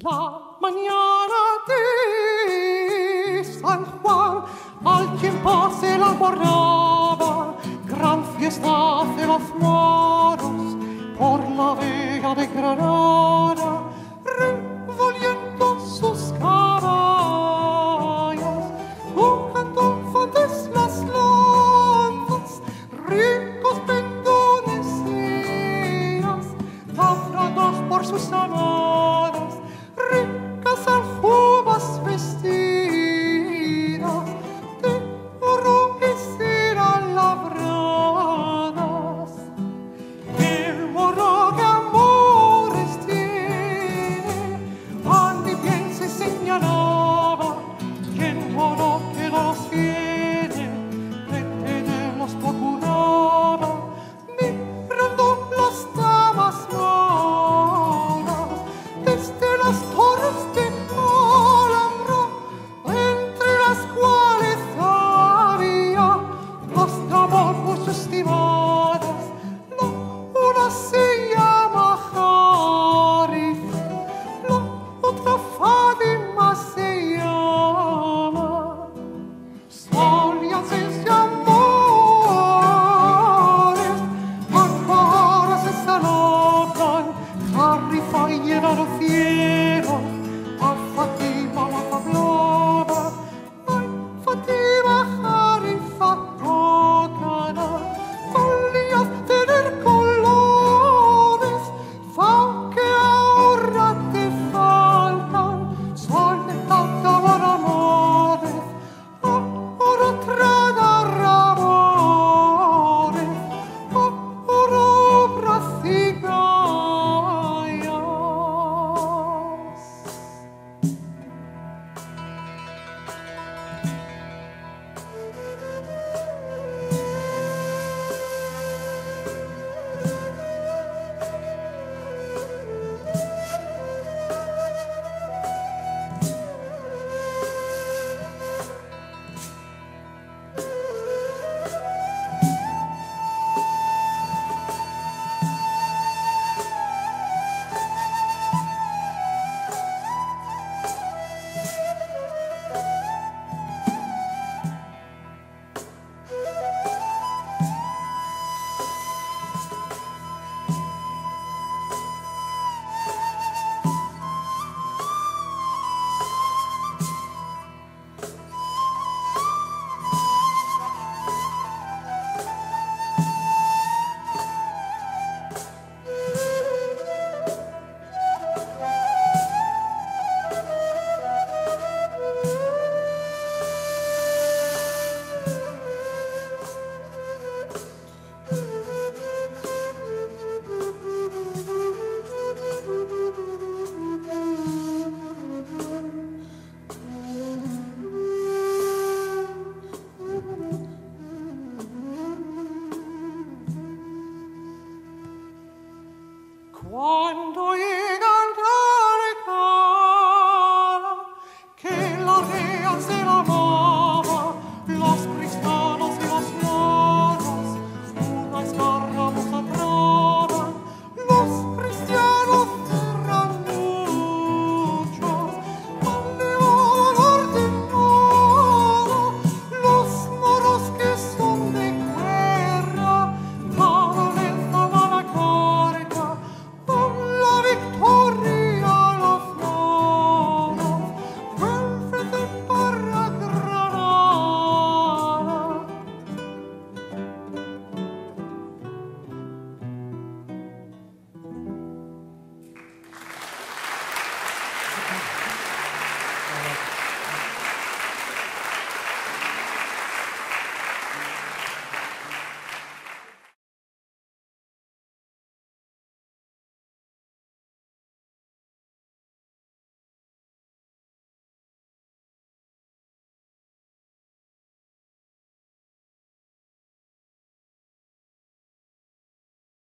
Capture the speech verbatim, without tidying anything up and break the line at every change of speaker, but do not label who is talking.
esta mañana de San Juan, al tiempo se la borraba, gran fiesta de los moros por la vega de Granada, revolviendo sus caballos, jugando fontes las lanzas, ricos pendones eras, labrados por sus amadas, ricas aljubas vestidas, de oro y cera labradas. El moro que amores tiene, tan y bien se señalaba, que el moro que no los tiene, retenerlos procuraba, mirando las damas moras, desde las torres de Alhambra, entre las cuales había las de amor mucho estimadas. La una se llama Harif, la otra Fátima se llama. Solíanse ese amores, ahora se salocan, Harifa y llenar el cielo, a Fátima la hablaba, ay Fátima, Harifa, tocana, solías tener colores, aunque ahora te faltan, sol de tanta amor amores, ahora tragar amores, ahora obras cigallas.